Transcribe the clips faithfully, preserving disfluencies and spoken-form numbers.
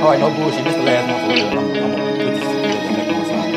Alright, no bullshit. This the last one for real. I'm, I'm gonna put this together and make it one song.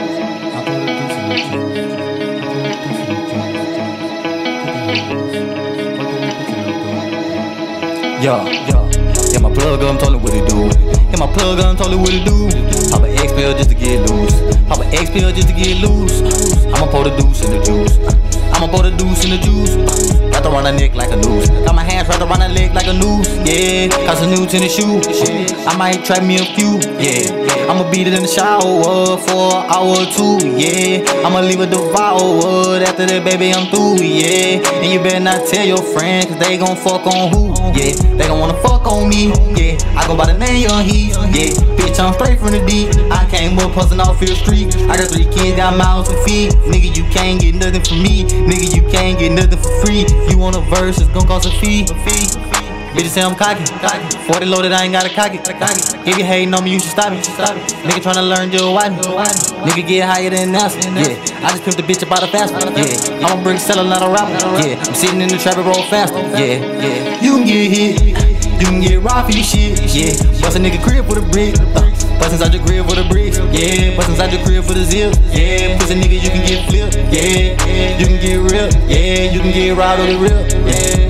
Yeah, yeah, yeah, my plug up, I'm totally what it do. Yeah, my plug up, I'm totally what it do. Pop an X pill just to get loose. Pop an X pill just to get loose. I'ma pour the deuce in the juice. I'ma pour the deuce in the juice. Wrapped around her neck like a noose. Got my hands wrapped around her leg like a noose. Yeah, got some new tennis shoes. I might try me a few. Yeah, I'ma beat it in the shower for an hour or two. Yeah, I'ma leave it devoured. After that, baby, I'm through. Yeah, and you better not tell your friends, cause they gon' fuck on who? Yeah, they gon' wanna fuck on me. Yeah, I go by the name Young Heat. Yeah, bitch, I'm straight from the D. I came up hustling off Field Street. I got three kids, got mouths to feed. Nigga, you can't get nothing from me. Nigga, you can't get nothing for free. You want a verse, it's gon' cost a fee. Bitches say I'm cocky. forty loaded, I ain't gotta cock it. If you hating on me, you should stop it. Nigga tryna learn Joe Whiten. Nigga get higher than NASA. Yeah, I just pimped the bitch about a fast one. Yeah, I'm a brick seller, not a rapper. Yeah, I'm sitting in the trap and roll faster. Yeah, yeah. You can get hit, you can get robbed for this shit. Yeah, bust a nigga crib for the brick. Uh, bust inside your crib for the bricks. Yeah, bust inside your crib for the zip. Yeah, pussy nigga, you can get flipped. Yeah, you can get ripped. Yeah, you can get robbed or the rip. Yeah.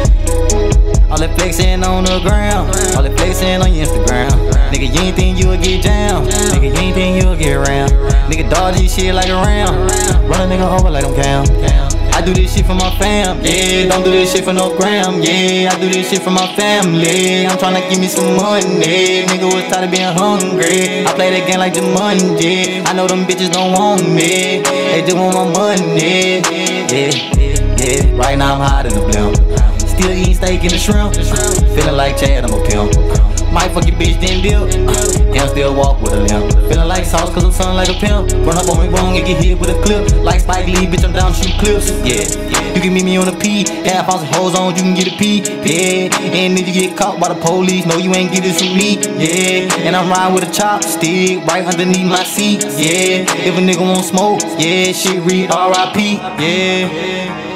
All that flexing on the ground, all that flexing on your Instagram. Nigga, you ain't think you'll get down. Nigga, you ain't think you'll get around. Nigga, dodge this shit like a round. Run a nigga over like I'm count. I do this shit for my fam, yeah. Don't do this shit for no gram, yeah. I do this shit for my family. I'm tryna give me some money. Nigga was tired of being hungry. I play that game like the Monday. I know them bitches don't want me. They just want my money. Yeah, yeah, yeah. Right now I'm hot in the blimp. Still eating steak and the shrimp. Feeling like Chad, I'm a pimp. Might fuck your bitch, then dip. And still walk with a limp. Feeling like sauce, cause I'm sounding like a pimp. Run up on me wrong and get hit with a clip. Like Spike Lee, bitch, I'm down to shoot clips. Yeah, you can meet me on a P. Half ounce of hoes on, you can get a P. Yeah, and if you get caught by the police, no, you ain't get this from me. Yeah, and I'm riding with a chopstick right underneath my seat. Yeah, if a nigga won't smoke, yeah, shit read R I P. Yeah.